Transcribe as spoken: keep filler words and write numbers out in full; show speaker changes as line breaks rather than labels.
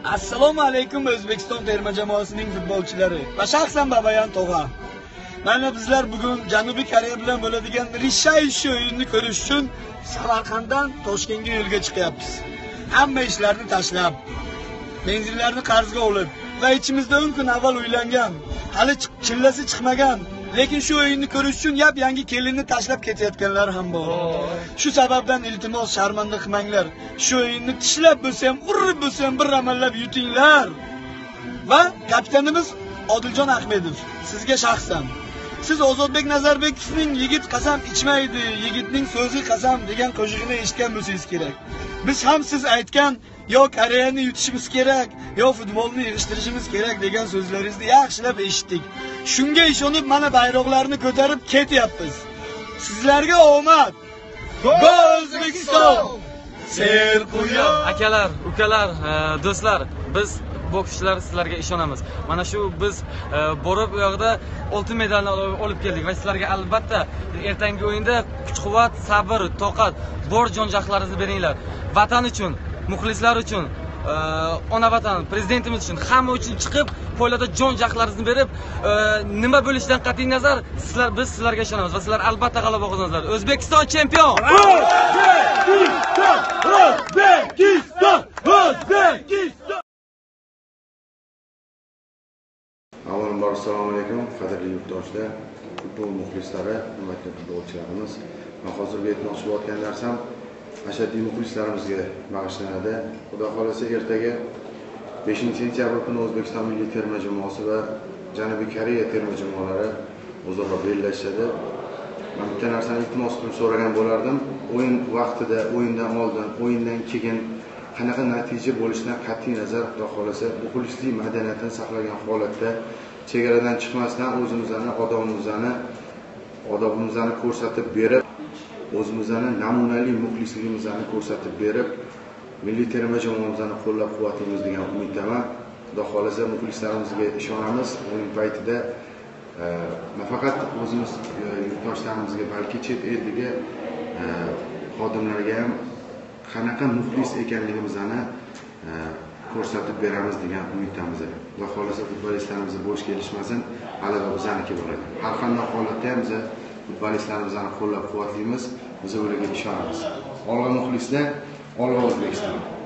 Assalomu alaykum O'zbekiston terma jamoasining futbolchilari va shaxsan Babayan Tog'a. Mana bizlar bugun Janubiy Koreya bilan bo'ladigan rishayish o'yinni ko'rish uchun Samarqanddan Toshkentga yo'lga chiqyapmiz. Hamma ishlarni tashlab, benzinlarni qarzga olib va ichimizda o'n kun avval uylangan, hali chillasi chiqmagan, lekin shu o'yinni ko'rish uchun yap yangi kelinni tashlab ketayotganlar ham bor. Shu sababdan iltimos sharmanda qilmanglar. Shu o'yinni tishlab bo'lsa ham, urib bo'lsa ham bir amallab yutinglar. Va kapitanimiz Odiljon Ahmedov sizga shaxsan siz Ozodbek Nazarbekovning yigit qasam ichmaydi, yigitning so'zi qasam degan qo'shig'ini eshitgan bo'lsangiz kerak. Biz ham siz aytgan yo Koreyani yutishimiz kerak, yo futbolni yig'ishtirishimiz kerak degan so'zlaringizni yaxshilab eshitdik. Shunga ishonib mana bayroqlarni ko'tarib ketyapmiz. Sizlarga omad. Go O'zbekiston! Ser qo'ya.
Akalar, ukalar, do'stlar, biz bokschilar sizlarga ishonamiz. Mana shu biz borib u yoqda oltin medalni olib keldik va sizlarga albatta ertangi o'yinda kuch-quvvat, sabr, toqat, bor jon-jahlaringizni beringlar. Vatan uchun, muxlislar uchun, ona vatan, prezidentimiz uchun, hamma uchun chiqib, poylada jon-jahlaringizni berib, nima bo'lishidan qat'iy nazar, sizlar biz sizlarga ishonamiz va sizlar albatta g'alaba qozonasizlar. O'zbekiston chempion!
O'zbekiston! O'zbekiston! O'zbekiston!
Avvalambor assalomu alaykum, qadrli yurtdoshlar, futbol muxlislari, hurmatli futbolchilarimiz. Men hozirgi aytmoqchi bo'lgan narsam ashaddiy muxlislarimizga bag'ishlanadi. Xudo xolasa ertaga beshinchi sentyabr kuni O'zbekiston milliy terma jamoasi va Janubiy Koreya terma jamoalari o'zaro bellashadi. Men bitta narsani iltimos qilib so'ragan bo'lardim. O'yin vaqtida, o'yindan oldin, o'yindan keyin qanaqa natija bo'lishidan qat'iy nazar, xudo xolasa muxlislik madaniyatini saqlagan holatda chegaradan chiqmasdan o'zimizni, odamimizni, odobimizni ko'rsatib berib, o'zimizni namunali muxlisligimizni ko'rsatib berib, milliy terma jamoamizni qo'llab-quvvatlaymiz degan umiddaman. Xudo xolasa muxlislarimizga ishonamiz. O'yin paytida nafaqat o'zimiz yurtdoshlarimizga, balki chet eldagi xodimlarga ham qanaqa muxlis ekanligimizni ko'rsatib beramiz degan umiddamiz. Xudo xolasa futbolistlarimiz bo'sh kelishmasin, g'alaba bizaniki bo'ladi. Har qanday holatda ham biz futbolistlarimizni qo'llab-quvvatlaymiz, biz ularga ishonamiz. Olg'a muxlislar, olg'a O'zbekiston.